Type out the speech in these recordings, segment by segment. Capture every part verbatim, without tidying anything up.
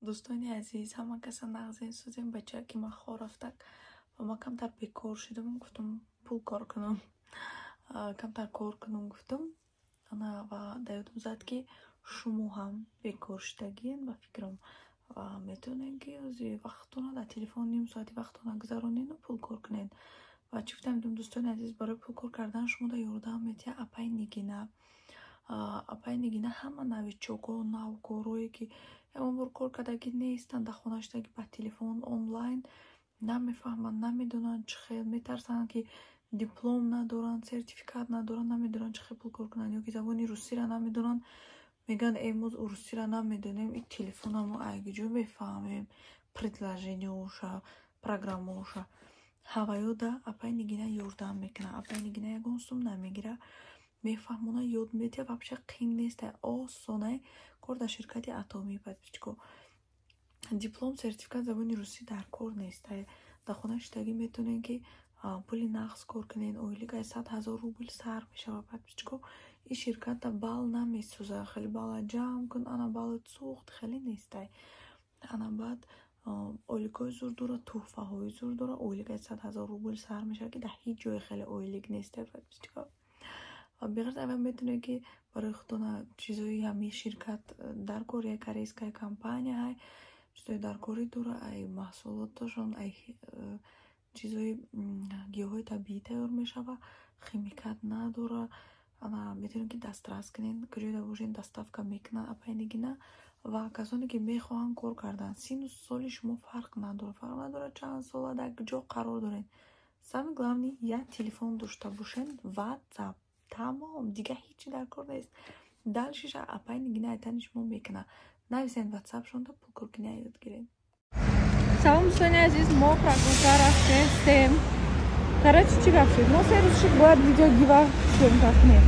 دوستانی عزیز، همه کسا نغزین سوزیم بچه که ما خواه رفتک و ما کمتر بیکار شدم. گفتم پول کار کنم، کمتر کار کنم گفتم انا و دیدم زد که شما هم بیکار شدگین و فکرم و میتونین که از وقتونه در تلفن نیم ساعتی وقتونه گذارونین و پول کار کنین. و چفتم دوم دوستان عزیز، برای پول کار کردن شما دا یاردم میتیه اپای نگینه. اپای نگینه همه نوی چوکو نو کاروی که همون بر کار کردگی نیستن در خونه‌شدگی با تلفن آنلاین نمیفهمن، نمیدونن چه خیلی میترسن که دیپلم ندارن، سرتیفیکات ندارن، نمیدونن چه خیلی پول کار کنن، یا که زبانی روسی را نمیدونن میگن امروز روسی را نمیدونیم این تلفنمو اگه جو بفهمیم предложениеша программоша ҳаваёда апай нигина ёрдам мекуна. апай нигина ягон сум намегира, мефаҳмона ёд метия. вообще қин неста, осонай кор дар ширкати атомӣ подписчико. диплом сертификат забони русӣ дар кор неста. дар хона шидагӣ метонен ки пули нағз кор кунен, ойлик ай сад ҳазор рубл сар мешава подписчико. ин ширката бал намесӯза, хеле бала ҷамъ кун, ана балат сӯхт, хеле нестай. ана баъд ойликҳои зур дора, тӯҳфаҳои зур дора, ойлик ай сад ҳазор рубл сар мешава ки дар ҳеҷ ҷое хеле ойлик нестай подписчико. бигар ава метонед ки барои худона чизои ҳами ширкат дар кор, як корейская компания ҳай чизои дар кори дора, ай маҳсулоташон ай чизои гиёҳои табиӣ тайёр мешава, химикат надора. ана метонед ки дастрас кунед, куҷода бошед доставка мекунад апай нигина. ва касоне ки мехоҳанд кор кардан, сину соли шумо фарқ надора, фарқ надора чанд сола дар ҷо қарор доред. сами главни як телефон дошта бошед, ватсап, тамом, дига ҳечи дар кор нест. далшиша апай нигина айтани шумо мекуна. нависен ватсапшонда пул коркуни ёд гиред. Салом дӯстони азиз, мо прогулка рафтем. Короче, чӣ гап шуд? Мо се рӯз шуд бояд видео гива съёмка кунем.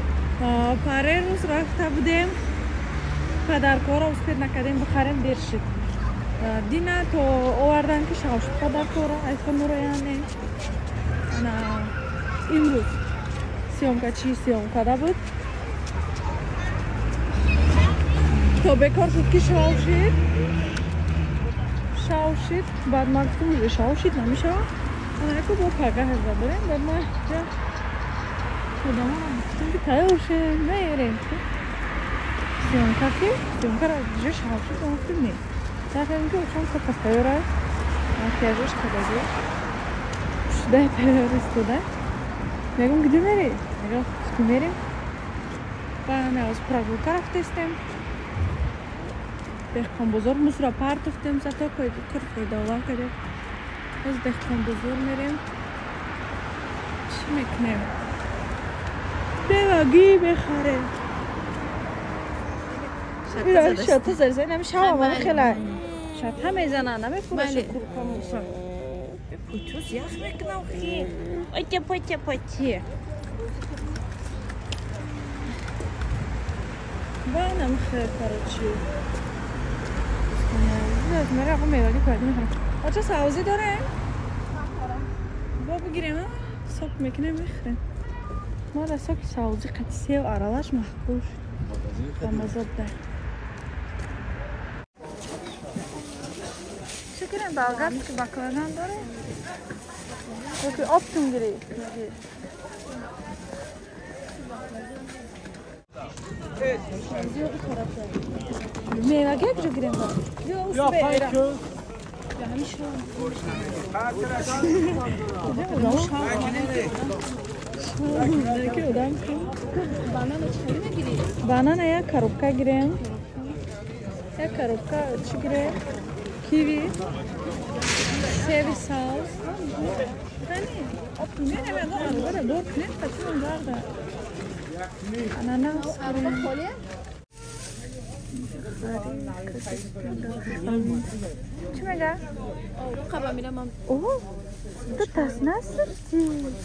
Паре рӯз рафта будем, падаркора успед накардем, бихарем дер шуд. Дина то овардан ки шав шуд падаркора, айфонуро яъне. Ана имрӯз съёмка чӣ съёмкада буд? То бекор шуд ки шав шуд. Шав шуд, баъд ман гуфтам уже шав шуд намешава. Ана яко бо пагаҳ задем, баъд ман ҷа одамонам гуфтам ки тайёр шуд, меерем. Съёмка ки съёмкара ҷо шав шуд, ман гуфтам не. Таҳем ки очам сапас тайёрай. Макияжаш кардаги. Шудай тайёр истодай. Мегум где мери? Мегум ки мерим. Ва ана оз прогулка рафтестем. Деҳқонбозор мусра партофтем, зато кои кор фойдавар кардем. Оз деҳқонбозор мерем. Чӣ мекунем? бевагӣ мехарем. шата зарзай намешава, ман хела шата мезанам, намефуроша куркамуса. Путюс ях мекунам хи. Пойте, пойте, пойте. банам хел, короче. از مرا آقا میوانی باید میخورم. بچه سبزی داره؟ با بگیریم ها؟ ساک میکنه میخوریم. ما در ساک سبزی قطیسه و عرالش محبوش و مزاد ده. شکرم بلغت که بکلگان داره؟ باقی آب تون گیری. میوه گه کجا گیریم داره؟ یا پای köz. Ya hemşire. Banana ya коробка gireyim. Ya коробка çıgire. Kiwi. Sevi saus. Hani? Ne ne ben doğru böyle dört ne kaçın var da. Ananas. Kolye. چی میگه؟ خبر میرم. اوه تو تاس نسرتی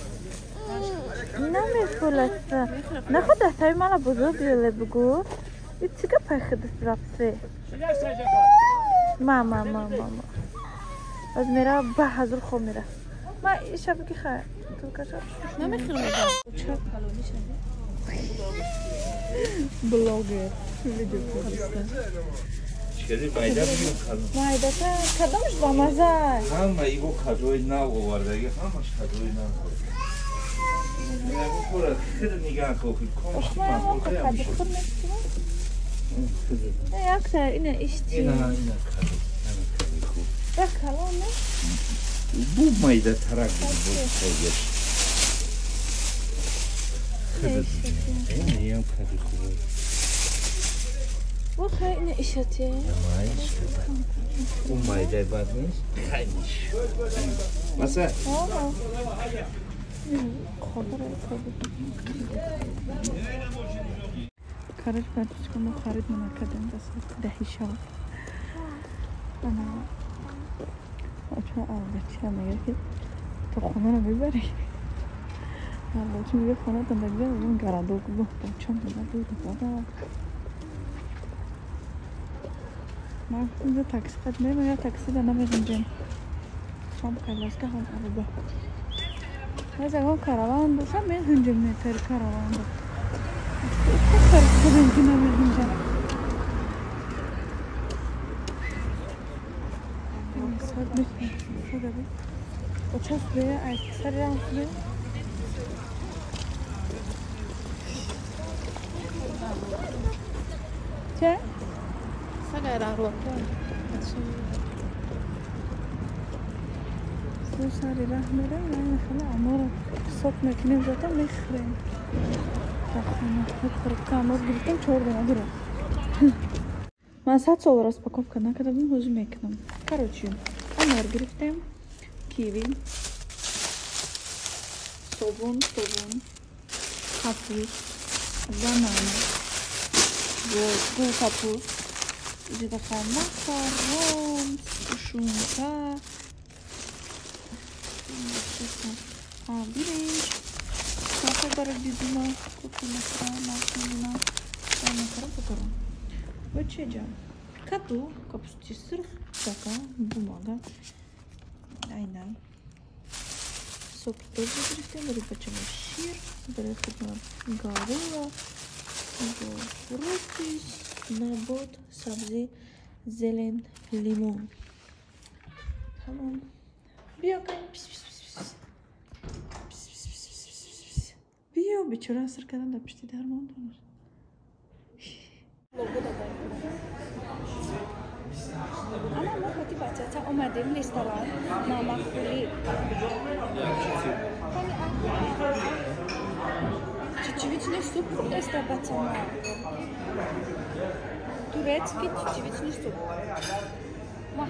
نمیفولست نخود دستای من بزرگ بیاله بگو این چیگه پخی دست رفته ماما ماما ماما از میره به حضور خوب میره ما این شبه که خواهد تو کشا نمیخیرم بلوگر ویدیو پردسته چیکاری مایده بگیم کدوم مایده تا کدومش با مزه همه ایگو کدوی نو آوردگی همش کدوی نو میگم بخورد خیلی نگاه کوفی کمشتی من خورده هم شد نه یک تا اینه اشتی اینه اینه کدو اینه کدوی خوب را کلام نه بو مایده ترک بود خیلیش خیلی هم کدوی خوبه و خیلی اینه اشتیه نمایش کدوی اون مایده بد نیست خیلیش مثلا آه خبره خرج بعدش که ما خرید نکردیم بس دهی شد انا بچه البته میگه که تو خونه رو میبری البته میگه خونه تا بگذار اون گرادو که با بچه میگه بود بابا ما اینجا تاکسی قد میگه تاکسی در نمیگیم شام کلاس که هم عربه هذا هو كروان بس ما هنجم متر كروان ده كفر كذا كنا بنجم صار بس شو ده بس وشاف بيه أكثر بيه كه صغيرة روح سو ساری راه میره من خلا عمره صوت مکنیم زدم میخریم تخمه خود کامل گرفتم چهاردم اداره من صد سال распаковка نکردم روز میکنم короче انار گرفتم کیوی صابون صابون کپوس بانان گل کپوس اینجا دخل مکرون شونکه а берешь сахар барак дедума кофе масра машина самый коробка вот что делаем коту капусти сыр такая бумага айна сок тоже берем берем почему шир берем гарула фрукты набот сабзи зелень лимон tamam بیا بیا بیچاره اثر کردن در پشتی درمان دانش اما ما وقتی بچه تا اومدیم رستوران نامخولی چیچیویچنی سوپ خورده است بچه ما تورецкий چیچیویچنی سوپ ما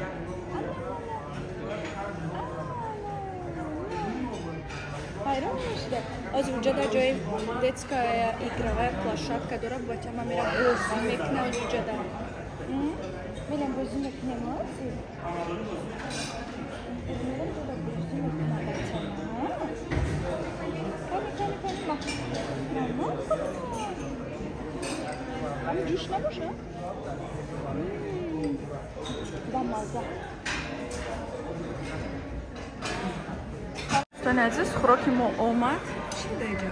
Hayran işte. Az önce de joy детская игровая площадка дора бачама мера бозӣ мекна аз önce de. Мелам бозӣ мекна мази. Мелам дода бозӣ мекна бачама. Кани кани кани ма. Мама. Ам ҷӯш набоша? Ба маза. دوستان عزیز خوراک ما آمد چی دیگه؟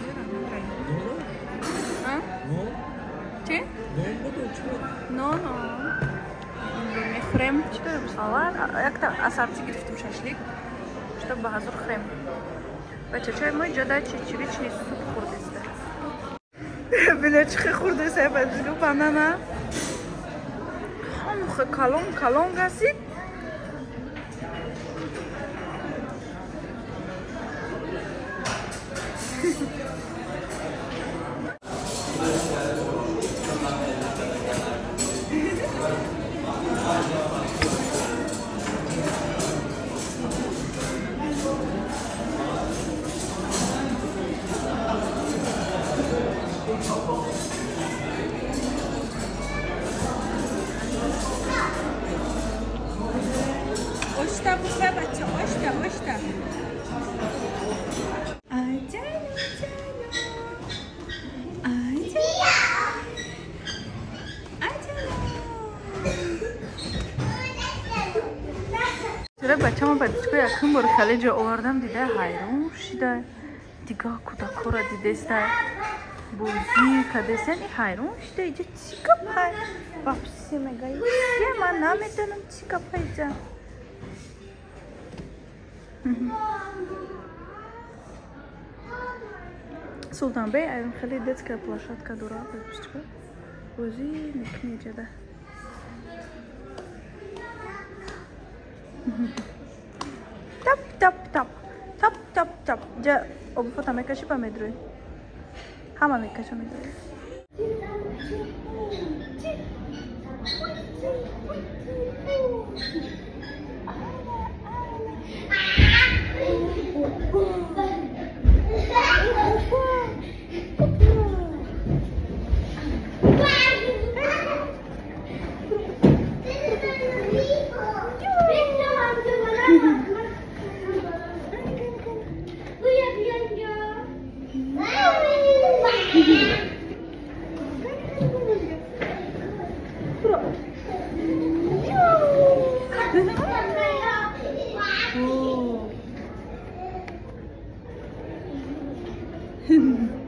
چی؟ نه نه میخوریم چی داریم سالاد یک تا اسارتی گرفتیم ششلیک شتا به حضور خوریم بچه چای ما جدا چی چی بیچ نیست سوپ خورده است بینه چی خورده است بچه بانانا هم خ کلون کلون گسید Oşta bu ve bacı, oşta, oşta. Ay canım, canım. Ay canım. Ay canım. Şöyle bacama bacıçko yakın bir kaleci olardım dide hayran şide. Diga kudakora dideste. Bozi kadesen hayron işte iyice çıkapay. Vapsime gayet. Ya man nametanım çıkapayca. Sultan Bey ayron khali детская площадка дура выпустка. Bozi nikmecede. Tap tap tap. Tap tap tap. Ja ob foto mekashi pamedruj. Hama mekashi pamedruj. Oh.